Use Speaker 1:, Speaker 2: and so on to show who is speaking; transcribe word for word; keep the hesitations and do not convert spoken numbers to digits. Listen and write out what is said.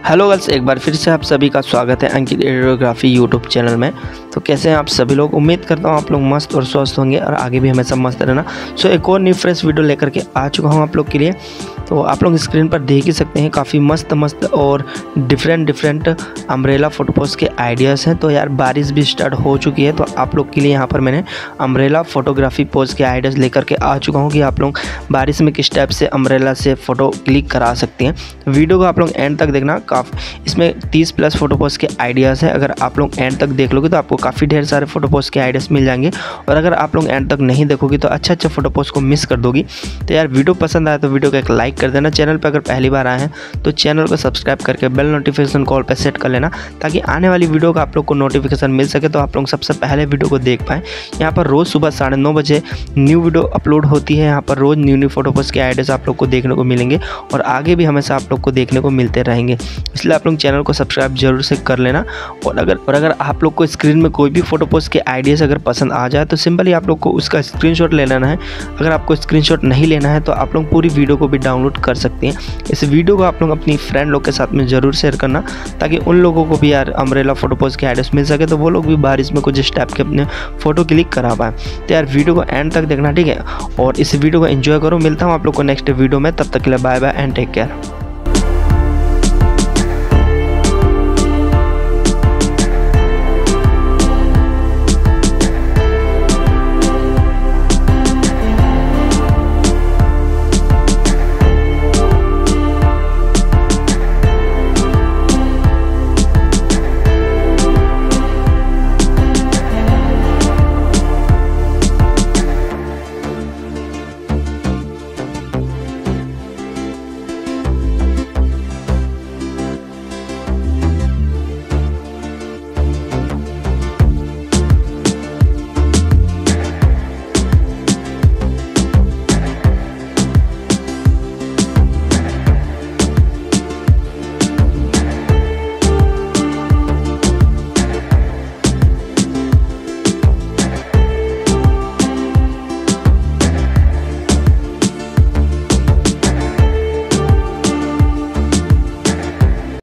Speaker 1: Hello girls, एक बार फिर से आप सभी का स्वागत है अंकित एडियोग्राफी यूट्यूब चैनल में। तो कैसे हैं आप सभी लोग? उम्मीद करता हूँ आप लोग मस्त और स्वस्थ होंगे और आगे भी हमेशा मस्त रहना। सो एक और न्यू फ्रेश वीडियो लेकर के आ चुका हूँ आप लोग के लिए। तो आप लोग स्क्रीन पर देख ही सकते हैं, काफ़ी मस्त मस्त और डिफरेंट डिफरेंट अम्ब्रेला फोटोपोज के आइडियाज़ हैं। तो यार बारिश भी स्टार्ट हो चुकी है, तो आप लोग के लिए यहाँ पर मैंने अम्ब्रेला फोटोग्राफी पोज के आइडियाज़ लेकर के आ चुका हूँ कि आप लोग बारिश में किस टाइप से अम्ब्रेला से फ़ोटो क्लिक करा सकते हैं। वीडियो को आप लोग एंड तक देखना। काफ़ी इसमें तीस प्लस फोटोपोज के आइडियाज़ हैं। अगर आप लोग एंड तक देख लोगे तो आपको काफ़ी ढेर सारे फोटोपोज के आइडियाज़ मिल जाएंगे, और अगर आप लोग एंड तक नहीं देखोगे तो अच्छा अच्छा फोटोपोज को मिस कर दोगी। तो यार वीडियो पसंद आया तो वीडियो को एक लाइक कर देना। चैनल पर अगर पहली बार आए हैं तो चैनल को सब्सक्राइब करके बेल नोटिफिकेशन कॉल पर सेट कर लेना, ताकि आने वाली वीडियो का आप लोग को नोटिफिकेशन मिल सके, तो आप लोग सबसे पहले वीडियो को देख पाएँ। यहाँ पर रोज़ सुबह साढ़े नौ बजे न्यू वीडियो अपलोड होती है। यहाँ पर रोज़ न्यू न्यू फोटोपोज के आइडियाज़ आप लोग को देखने को मिलेंगे, और आगे भी हमेशा आप लोग को देखने को मिलते रहेंगे। इसलिए आप लोग चैनल को सब्सक्राइब जरूर से कर लेना। और अगर और अगर आप लोग को स्क्रीन में कोई भी फोटोपोज के आइडियाज़ अगर पसंद आ जाए तो सिंपली आप लोग को उसका स्क्रीनशॉट ले लेना है। अगर आपको स्क्रीनशॉट नहीं लेना है तो आप लोग पूरी वीडियो को भी डाउनलोड कर सकते हैं। इस वीडियो को आप लोग अपनी फ्रेंड लोग के साथ में ज़रूर शेयर करना, ताकि उन लोगों को भी यार अम्ब्रेला फोटोपोज के आइडियाज़ मिल सके, तो वो लोग भी बारिश में कुछ इस टाइप के अपने फ़ोटो क्लिक करा पाए। तो यार वीडियो को एंड तक देखना, ठीक है? और इस वीडियो को एंजॉय करो। मिलता हूँ आप लोग को नेक्स्ट वीडियो में, तब तक के लिए bye bye and take care.